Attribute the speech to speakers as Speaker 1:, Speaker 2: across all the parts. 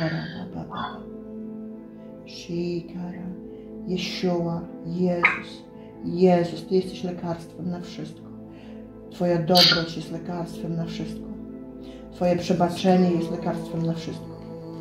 Speaker 1: Shikara. Jeszua, Jezus. Jezus, Ty jesteś lekarstwem na wszystko. Twoja dobroć jest lekarstwem na wszystko. Twoje przebaczenie jest lekarstwem na wszystko.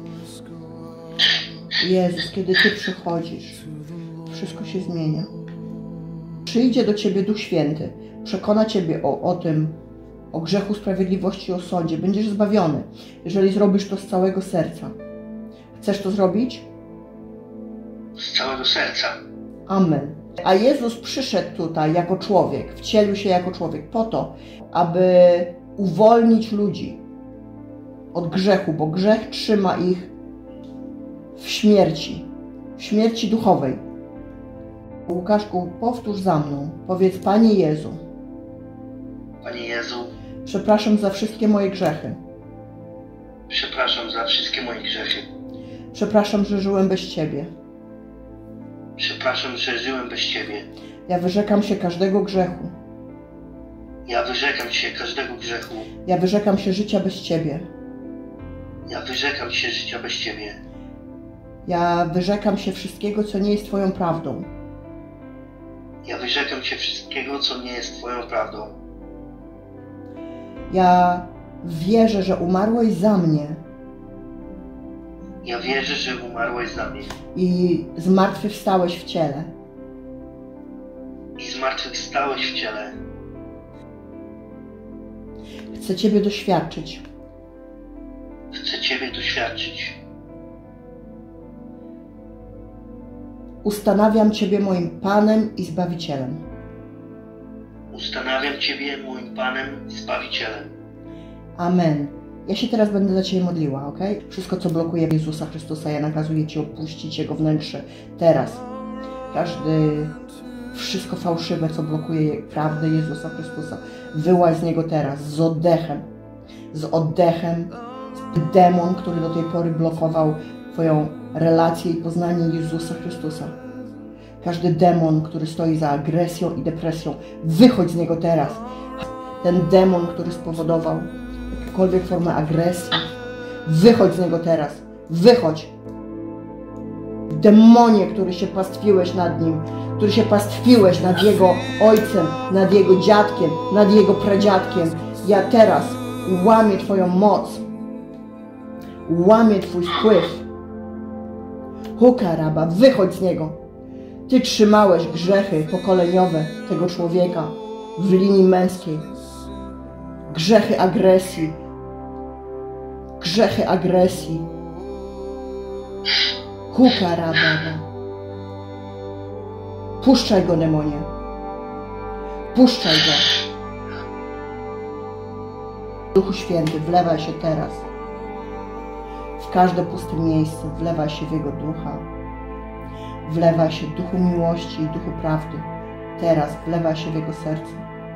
Speaker 1: Jezus, kiedy Ty przychodzisz, wszystko się zmienia. Przyjdzie do Ciebie Duch Święty, przekona Ciebie o tym, o grzechu, sprawiedliwości, o sądzie. Będziesz zbawiony, jeżeli zrobisz to z całego serca. Chcesz to zrobić?
Speaker 2: Z całego serca.
Speaker 1: Amen. A Jezus przyszedł tutaj jako człowiek, wcielił się jako człowiek po to, aby uwolnić ludzi od grzechu, bo grzech trzyma ich w śmierci duchowej. Łukaszku, powtórz za mną. Powiedz: Panie Jezu.
Speaker 2: Panie Jezu.
Speaker 1: Przepraszam za wszystkie moje grzechy.
Speaker 2: Przepraszam za wszystkie moje grzechy.
Speaker 1: Przepraszam, że żyłem bez Ciebie.
Speaker 2: Przepraszam, że żyłem bez Ciebie.
Speaker 1: Ja wyrzekam się każdego grzechu.
Speaker 2: Ja wyrzekam się każdego grzechu.
Speaker 1: Ja wyrzekam się życia bez Ciebie.
Speaker 2: Ja wyrzekam się życia bez Ciebie.
Speaker 1: Ja wyrzekam się wszystkiego, co nie jest Twoją prawdą.
Speaker 2: Ja wyrzekam się wszystkiego, co nie jest Twoją prawdą.
Speaker 1: Ja wierzę, że umarłeś za mnie.
Speaker 2: Ja wierzę, że umarłeś za mnie.
Speaker 1: I zmartwychwstałeś w ciele.
Speaker 2: I zmartwychwstałeś w ciele.
Speaker 1: Chcę Ciebie doświadczyć.
Speaker 2: Chcę Ciebie doświadczyć.
Speaker 1: Ustanawiam Ciebie moim Panem i Zbawicielem.
Speaker 2: Ustanawiam Ciebie moim Panem i Zbawicielem. Amen.
Speaker 1: Ja się teraz będę za Ciebie modliła, ok? Wszystko, co blokuje Jezusa Chrystusa, ja nakazuję Ci opuścić Jego wnętrze. Teraz. Wszystko fałszywe, co blokuje prawdę Jezusa Chrystusa, wyłaź z Niego teraz, z oddechem. Z oddechem. Demon, który do tej pory blokował Twoją relację i poznanie Jezusa Chrystusa. Każdy demon, który stoi za agresją i depresją, wychodź z niego teraz. Ten demon, który spowodował jakąkolwiek formę agresji, wychodź z niego teraz. Wychodź. Demonie, który się pastwiłeś nad nim, który się pastwiłeś nad jego ojcem, nad jego dziadkiem, nad jego pradziadkiem. Ja teraz łamię Twoją moc. Łamię Twój wpływ. Hukaraba, wychodź z niego. Ty trzymałeś grzechy pokoleniowe tego człowieka w linii męskiej. Grzechy agresji. Grzechy agresji. Hukaraba. Puszczaj go, demonie. Puszczaj go. Duchu Święty, wlewaj się teraz. W każde puste miejsce wlewaj się w Jego Ducha. Wlewaj się Duchu miłości i Duchu prawdy. Teraz wlewaj się w Jego serce.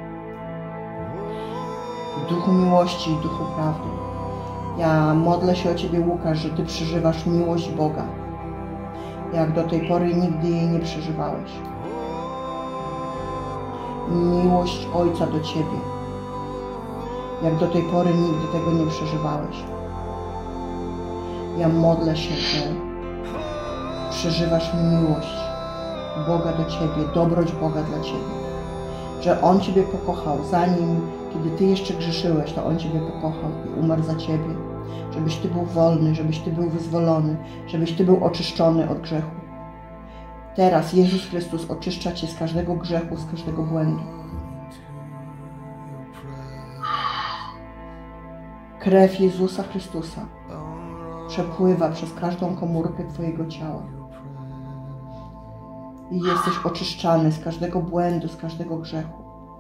Speaker 1: Duchu miłości i Duchu prawdy. Ja modlę się o Ciebie, Łukasz, że Ty przeżywasz miłość Boga. Jak do tej pory nigdy jej nie przeżywałeś. Miłość Ojca do Ciebie. Jak do tej pory nigdy tego nie przeżywałeś. Ja modlę się, że przeżywasz miłość Boga do Ciebie, dobroć Boga dla Ciebie. Że On Ciebie pokochał, zanim, kiedy Ty jeszcze grzeszyłeś, to On Ciebie pokochał i umarł za Ciebie. Żebyś Ty był wolny, żebyś Ty był wyzwolony, żebyś Ty był oczyszczony od grzechu. Teraz Jezus Chrystus oczyszcza Cię z każdego grzechu, z każdego błędu. Krew Jezusa Chrystusa przepływa przez każdą komórkę Twojego ciała. I jesteś oczyszczany z każdego błędu, z każdego grzechu.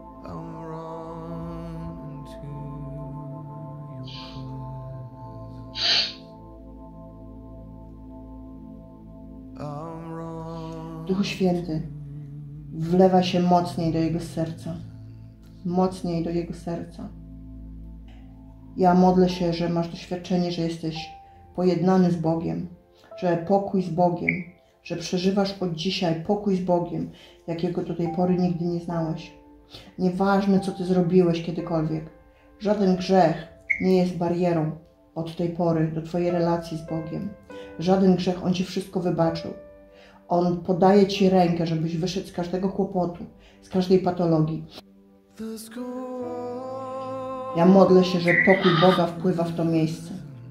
Speaker 1: Duchu Święty, wlewa się mocniej do Jego serca. Mocniej do Jego serca. Ja modlę się, że masz doświadczenie, że jesteś pojednany z Bogiem, że pokój z Bogiem, że przeżywasz od dzisiaj pokój z Bogiem, jakiego do tej pory nigdy nie znałeś. Nieważne, co Ty zrobiłeś kiedykolwiek. Żaden grzech nie jest barierą od tej pory do Twojej relacji z Bogiem. Żaden grzech, On Ci wszystko wybaczył. On podaje Ci rękę, żebyś wyszedł z każdego kłopotu, z każdej patologii. Ja modlę się, że pokój Boga wpływa w to miejsce.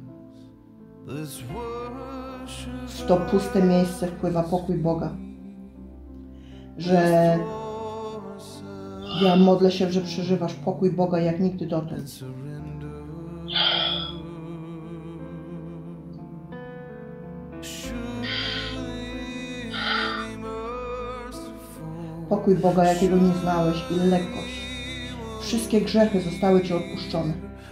Speaker 1: W to puste miejsce wpływa pokój Boga. Że ja modlę się, że przeżywasz pokój Boga jak nigdy dotąd. Pokój Boga, jakiego nie znałeś, i lekkość. Wszystkie grzechy zostały Ci odpuszczone.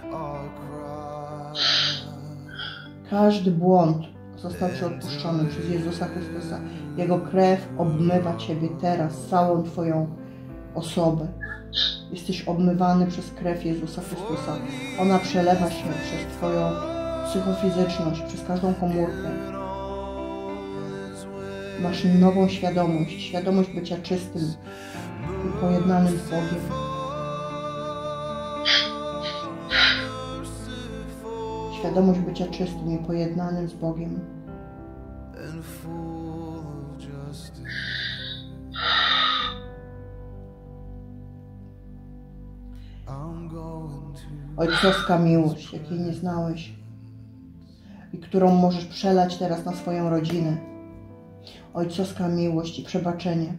Speaker 1: Każdy błąd został Ci odpuszczony przez Jezusa Chrystusa. Jego krew obmywa Ciebie teraz, całą Twoją osobę. Jesteś obmywany przez krew Jezusa Chrystusa. Ona przelewa się przez Twoją psychofizyczność, przez każdą komórkę. Masz nową świadomość, świadomość bycia czystym i pojednanym z Bogiem. Świadomość bycia czystym i pojednanym z Bogiem. Ojcowska miłość, jakiej nie znałeś i którą możesz przelać teraz na swoją rodzinę. Ojcowska miłość i przebaczenie.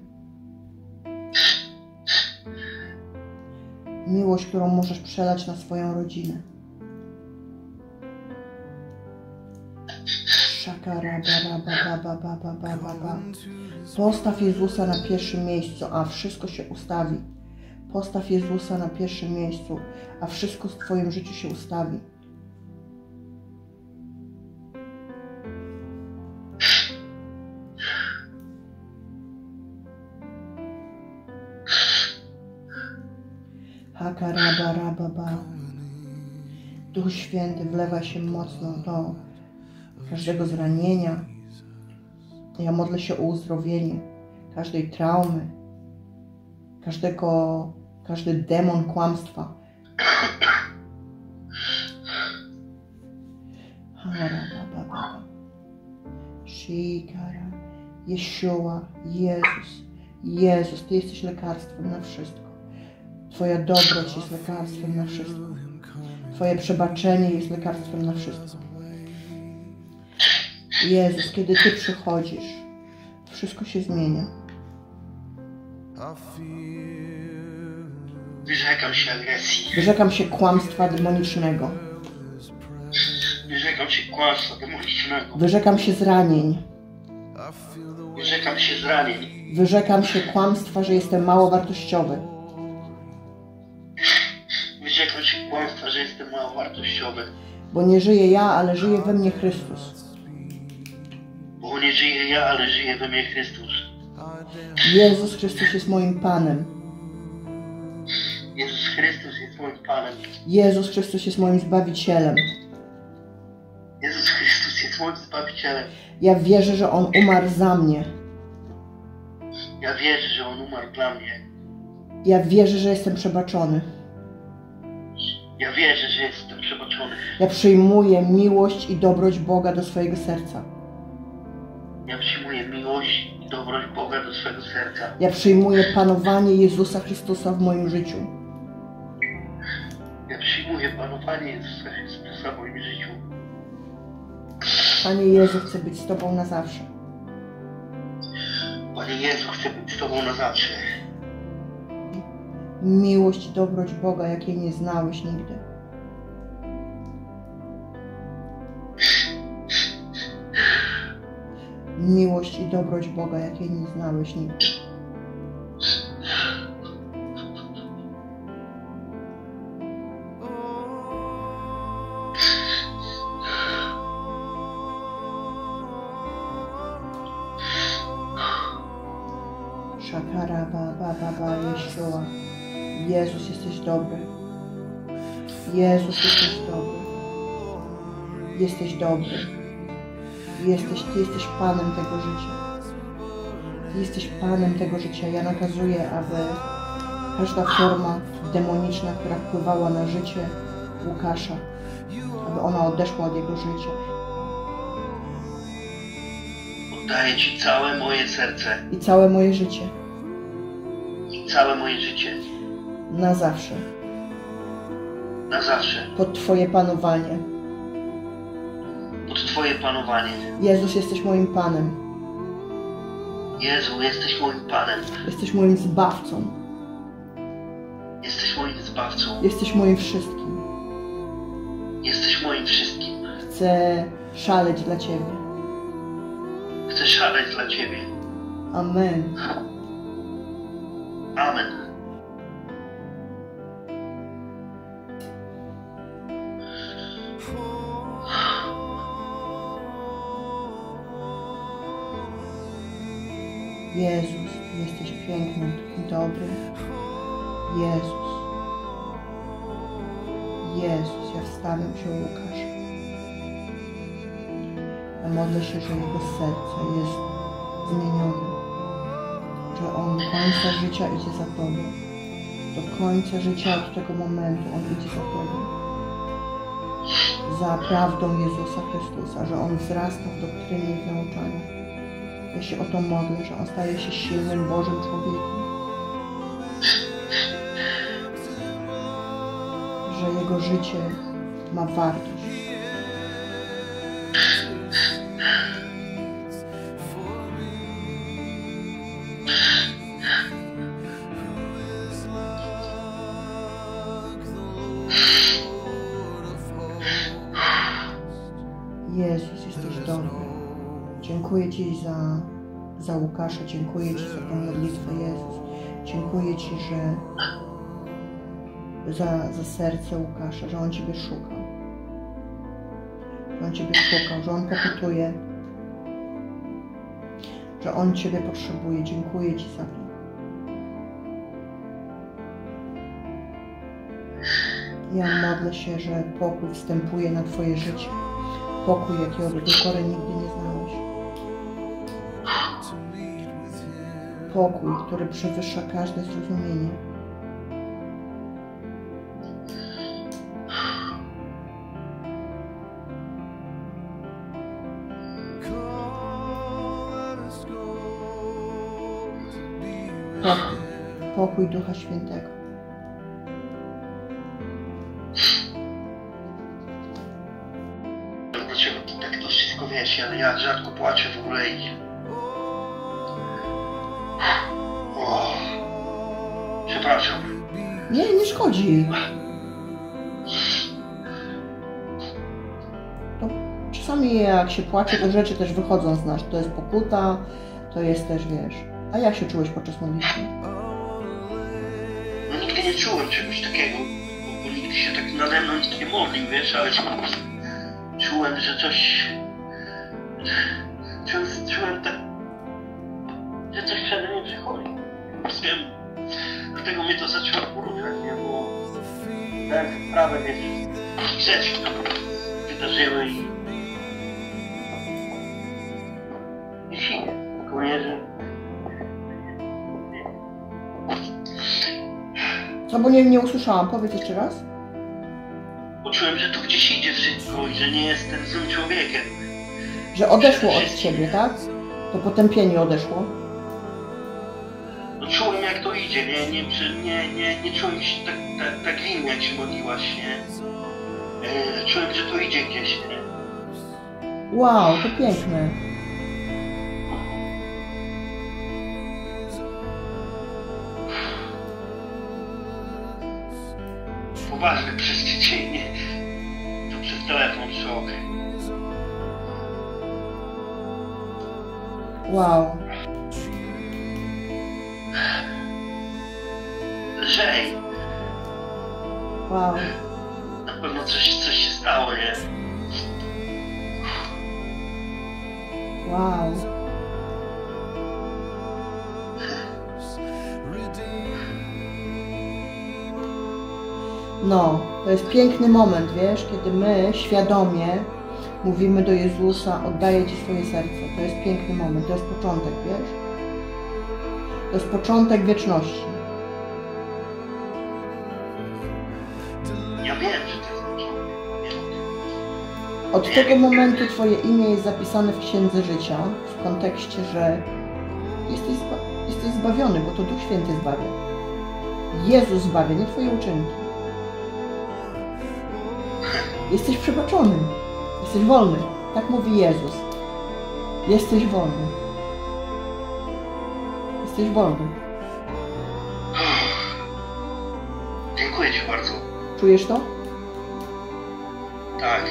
Speaker 1: Miłość, którą możesz przelać na swoją rodzinę. Postaw Jezusa na pierwszym miejscu, a wszystko się ustawi. Postaw Jezusa na pierwszym miejscu, a wszystko w Twoim życiu się ustawi. Duch Święty wlewa się mocno do każdego zranienia. Ja modlę się o uzdrowienie każdej traumy, każdy demon kłamstwa. Jeszua, Jezus, Ty jesteś lekarstwem na wszystko. Twoja dobroć jest lekarstwem na wszystko. Twoje przebaczenie jest lekarstwem na wszystko. Jezus, kiedy Ty przychodzisz, wszystko się zmienia.
Speaker 2: Wyrzekam się agresji.
Speaker 1: Wyrzekam się kłamstwa demonicznego.
Speaker 2: Wyrzekam się kłamstwa demonicznego.
Speaker 1: Wyrzekam się zranień.
Speaker 2: Wyrzekam się zranień.
Speaker 1: Wyrzekam się kłamstwa, że jestem mało wartościowy.
Speaker 2: Wyrzekam się kłamstwa, że jestem mało wartościowy.
Speaker 1: Bo nie żyję ja, ale żyje we mnie Chrystus.
Speaker 2: Bo nie żyję ja, ale żyje we mnie Chrystus.
Speaker 1: Jezus Chrystus jest moim Panem.
Speaker 2: Jezus Chrystus jest moim Panem.
Speaker 1: Jezus Chrystus jest moim Zbawicielem.
Speaker 2: Jezus Chrystus jest moim Zbawicielem.
Speaker 1: Ja wierzę, że On umarł za mnie.
Speaker 2: Ja wierzę, że On umarł dla mnie.
Speaker 1: Ja wierzę, że jestem przebaczony.
Speaker 2: Ja wierzę, że jestem przebaczony.
Speaker 1: Ja przyjmuję miłość i dobroć Boga do swojego serca.
Speaker 2: Ja przyjmuję miłość i dobroć Boga do swego serca.
Speaker 1: Ja przyjmuję panowanie Jezusa Chrystusa w moim życiu.
Speaker 2: Ja przyjmuję panowanie Jezusa Chrystusa w moim życiu.
Speaker 1: Panie Jezu, chcę być z Tobą na zawsze.
Speaker 2: Panie Jezu, chcę być z Tobą na zawsze.
Speaker 1: Miłość i dobroć Boga, jakiej nie znałeś nigdy. Miłość i dobroć Boga, jakiej nie znałeś nigdy. Szakara, baba, Jeszua. Jezus, jesteś dobry. Jezus, jesteś dobry. Jesteś dobry. Ty jesteś Panem tego życia. Ty jesteś Panem tego życia. Ja nakazuję, aby każda forma demoniczna, która wpływała na życie Łukasza, aby ona odeszła od jego życia.
Speaker 2: Oddaję Ci całe moje serce
Speaker 1: I całe moje życie.
Speaker 2: i całe moje życie.
Speaker 1: Na zawsze.
Speaker 2: Na zawsze.
Speaker 1: Pod Twoje panowanie.
Speaker 2: Pod Twoje panowanie.
Speaker 1: Jezus, jesteś moim Panem.
Speaker 2: Jezu, jesteś moim Panem.
Speaker 1: Jesteś moim Zbawcą.
Speaker 2: Jesteś moim Zbawcą.
Speaker 1: Jesteś moim wszystkim.
Speaker 2: Jesteś moim wszystkim.
Speaker 1: Chcę szaleć dla Ciebie.
Speaker 2: Chcę szaleć dla Ciebie.
Speaker 1: Amen.
Speaker 2: Amen.
Speaker 1: Jezus, Ty jesteś piękny i dobry. Jezus. Jezus, ja wstawiam się u Łukasza. Ja modlę się, że jego serce jest zmienione. Że on do końca życia idzie za Tobą. Do końca życia od tego momentu on idzie za Tobą. Za prawdą Jezusa Chrystusa, że on wzrasta w doktrynie i w nauczaniu. Ja się o to modlę, że on staje się silnym Bożym człowiekiem. Że jego życie ma wartość. Jezus, jesteś dobry. Dziękuję Ci za Łukasza, dziękuję Ci za tę modlitwę, Jezus. Dziękuję Ci, że za serce Łukasza, że on Ciebie szukał. Że on Ciebie szukał, że on pokutuje. Że on Ciebie potrzebuje. Dziękuję Ci za to. Ja modlę się, że pokój wstępuje na Twoje życie. Pokój, jakiego do tej pory nigdy nie znałeś. Pokój, który przewyższa każde zrozumienie. Pokój. Pokój Ducha Świętego.
Speaker 2: Dlaczego Ty tak to wszystko wiesz, ale ja rzadko płaczę w ogóle i... Przepraszam.
Speaker 1: Nie szkodzi. To czasami jak się płacze, to rzeczy też wychodzą z nas. To jest pokuta, to jest też, wiesz. A jak się czułeś podczas modlitwy?
Speaker 2: No nigdy nie czułem czegoś takiego, bo nigdy się tak nade mną nikt nie modlił, wiesz, ale czułem, że coś... Czułem tak... że coś przede mnie przychodzi. Wiem, dlatego mnie to zaczęło poruszać, nie? Bo tak sprawę, wiesz, rzeczy wydarzyły i siłę, tylko nie, że...
Speaker 1: Co, bo nie usłyszałam. Powiedz jeszcze raz.
Speaker 2: Poczułem, że tu gdzieś idzie wszystko i że nie jestem złym człowiekiem.
Speaker 1: Że odeszło od Ciebie, tak? To potępienie odeszło.
Speaker 2: No czułem, jak to idzie, nie czułem się tak winny, jak się modliłaś, nie? Czułem, że to idzie gdzieś, nie?
Speaker 1: Wow, to piękne.
Speaker 2: Poważne przeświadczenie. To przez telefon szok.
Speaker 1: Wow.
Speaker 2: Lżej.
Speaker 1: Wow.
Speaker 2: Na pewno coś się stało, nie?
Speaker 1: Wow. No, to jest piękny moment, wiesz, kiedy my świadomie mówimy do Jezusa, oddaję Ci swoje serce. To jest piękny moment, to jest początek, wiesz? To jest początek wieczności.
Speaker 2: Ja wiem, że to jest
Speaker 1: Od tego momentu Twoje imię jest zapisane w Księdze Życia, w kontekście, że jesteś zbawiony, bo to Duch Święty zbawia. Jezus zbawia, nie Twoje uczynki. Jesteś przebaczony. Jesteś wolny. Tak mówi Jezus. Jesteś wolny. Jesteś wolny.
Speaker 2: Dziękuję Ci bardzo.
Speaker 1: Czujesz to?
Speaker 2: Tak.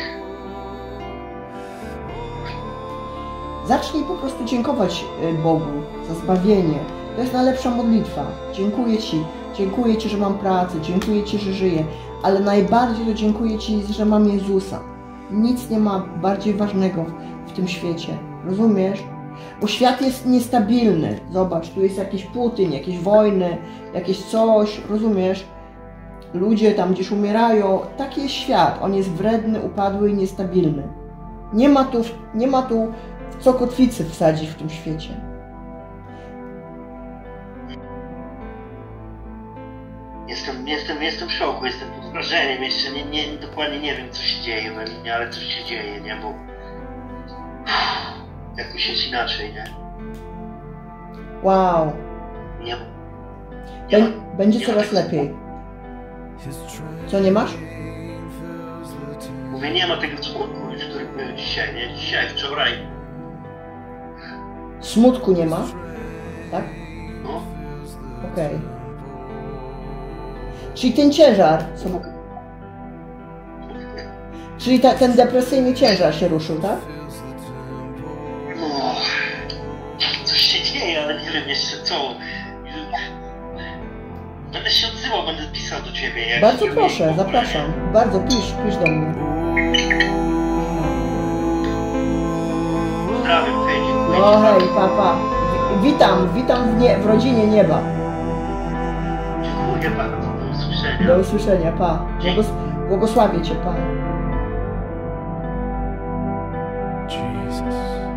Speaker 1: Zacznij po prostu dziękować Bogu za zbawienie. To jest najlepsza modlitwa. Dziękuję Ci, że mam pracę, dziękuję Ci, że żyję, ale najbardziej to dziękuję Ci, że mam Jezusa. Nic nie ma bardziej ważnego w tym świecie. Rozumiesz? Bo świat jest niestabilny. Zobacz, tu jest jakiś Putin, jakieś wojny, jakieś coś, rozumiesz? Ludzie tam gdzieś umierają. Taki jest świat. On jest wredny, upadły i niestabilny. Nie ma tu co kotwicy wsadzić w tym świecie.
Speaker 2: Jestem w szoku, jestem pod wrażeniem, jeszcze dokładnie nie wiem, co się dzieje we mnie, ale coś się dzieje, nie, bo jakoś jest inaczej, nie?
Speaker 1: Wow. Będzie coraz lepiej. Co, nie masz?
Speaker 2: Mówię, nie ma tego smutku już, który był dzisiaj, nie? Dzisiaj, wczoraj.
Speaker 1: Smutku nie ma? Tak?
Speaker 2: No.
Speaker 1: Okej. Czyli ten ciężar, czyli ten depresyjny ciężar się ruszył, tak?
Speaker 2: No, coś się dzieje, ale nie wiem jeszcze co. Będę się odzywał, będę pisał do Ciebie. Jak
Speaker 1: bardzo proszę, zapraszam. Bardzo, pisz do mnie.
Speaker 2: Pozdrawiam, hej, dziękuję.
Speaker 1: No hej, papa. Witam w rodzinie nieba.
Speaker 2: Dziękuję bardzo, do usłyszenia.
Speaker 1: Do usłyszenia, pa. Błogosławię Cię, pa.
Speaker 3: Jesus.